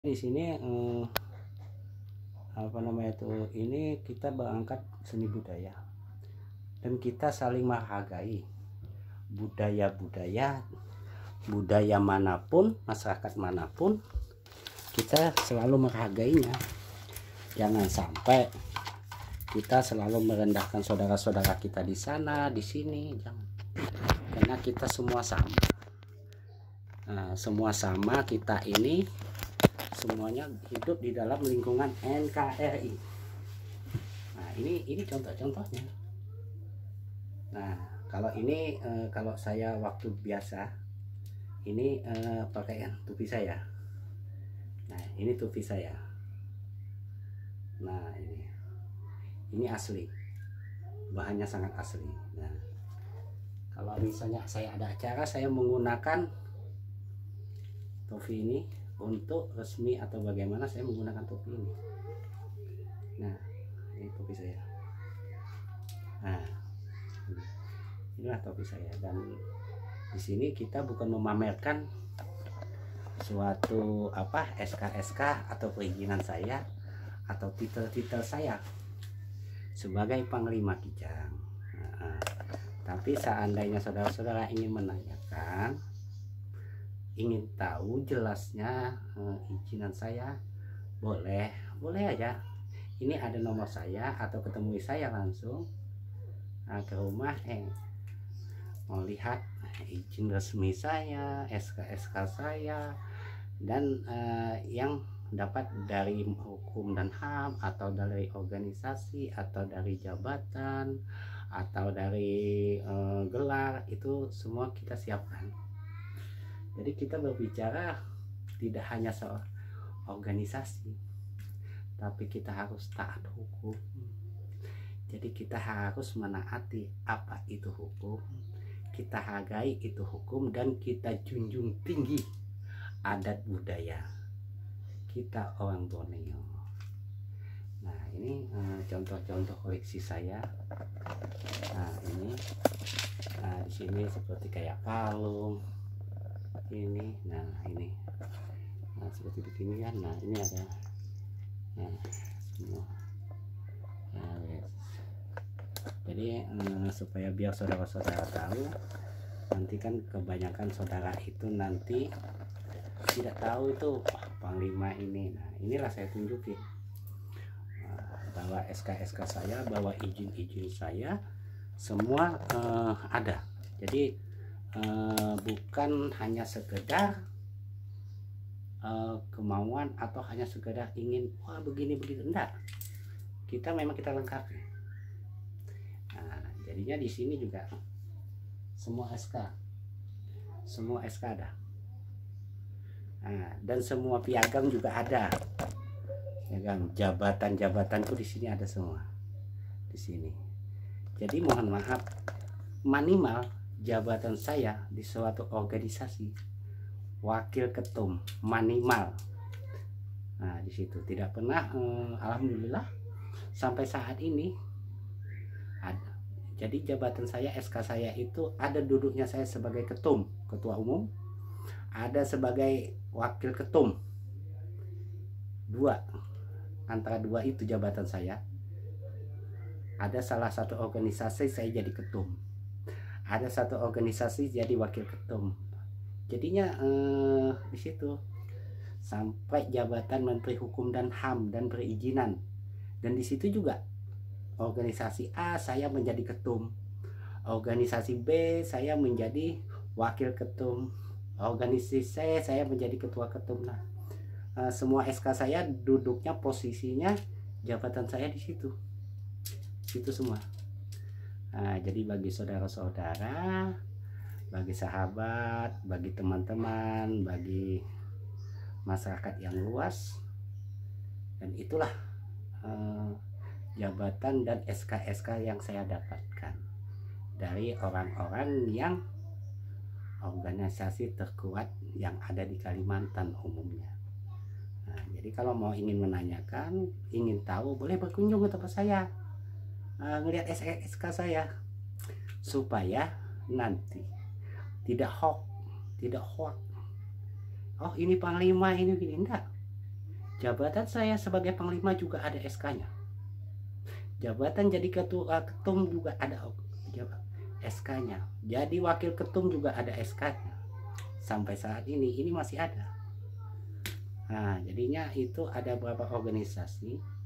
Di sini apa namanya itu, ini kita berangkat seni budaya dan kita saling menghargai budaya manapun, masyarakat manapun, kita selalu menghargainya. Jangan sampai kita selalu merendahkan saudara-saudara kita di sana, di sini, jangan. Karena kita semua sama. Semua sama, kita ini semuanya hidup di dalam lingkungan NKRI. Nah, ini contoh-contohnya. Nah, kalau ini kalau saya waktu biasa ini pakaian topi saya. Nah, ini topi saya. Nah, ini asli. Bahannya sangat asli. Nah, kalau misalnya saya ada acara, saya menggunakan topi ini untuk resmi atau bagaimana, saya menggunakan topi ini. Nah, ini topi saya. Nah, inilah topi saya. Dan di sini kita bukan memamerkan suatu SK atau perizinan saya atau titel-titel saya sebagai Panglima Kijang. Tapi seandainya saudara-saudara ingin menanyakan, ingin tahu jelasnya izinan saya, boleh aja. Ini ada nomor saya atau ketemu saya langsung ke rumah, mau lihat izin resmi saya, SK saya, dan yang dapat dari hukum dan HAM atau dari organisasi atau dari jabatan atau dari gelar, itu semua kita siapkan. Jadi kita berbicara tidak hanya soal organisasi, tapi kita harus taat hukum. Jadi kita harus menaati apa itu hukum, kita hargai itu hukum, dan kita junjung tinggi adat budaya kita orang Borneo. Nah, ini contoh-contoh koleksi saya. Nah, ini di sini seperti kayak kalung ini. Nah, ini seperti begini kan. Nah, ini ada semua. Nah, yes. Jadi supaya biar saudara-saudara tahu, nanti kan kebanyakan saudara itu nanti tidak tahu itu Panglima ini. Nah, inilah saya tunjukin bahwa SK saya, bahwa izin saya semua ada. Jadi bukan hanya sekedar kemauan atau hanya sekedar ingin begini enggak. Kita memang kita lengkapi. Nah, jadinya di sini juga semua SK ada. Nah, dan semua piagam juga ada. Piagam jabatan tuh di sini ada semua. Di sini. Jadi mohon maaf, minimal jabatan saya di suatu organisasi wakil ketum minimal. Nah, di situ tidak pernah alhamdulillah sampai saat ini ada. Jadi jabatan saya, SK saya itu ada duduknya saya sebagai ketua umum, ada sebagai wakil ketum. Antara dua itu jabatan saya. Ada salah satu organisasi saya jadi ketum, ada satu organisasi jadi wakil ketum. Jadinya di situ sampai jabatan Menteri Hukum dan HAM dan perizinan. Dan di situ juga organisasi A saya menjadi ketum, organisasi B saya menjadi wakil ketum, organisasi C saya menjadi ketua ketum. Nah, semua SK saya duduknya, posisinya, jabatan saya di situ semua. Nah, jadi bagi saudara-saudara, bagi sahabat, bagi teman-teman, bagi masyarakat yang luas, dan itulah jabatan dan SK yang saya dapatkan dari orang-orang yang organisasi terkuat yang ada di Kalimantan umumnya. Nah, jadi kalau mau ingin menanyakan, ingin tahu, boleh berkunjung ke tempat saya, ngelihat SK saya, supaya nanti tidak hoax. Oh, ini Panglima, ini begini, enggak. Jabatan saya sebagai panglima juga ada SK-nya. Jabatan jadi ketua ketum juga ada SK-nya. Jadi wakil ketum juga ada SK-nya. Sampai saat ini masih ada. Nah, jadinya itu ada beberapa organisasi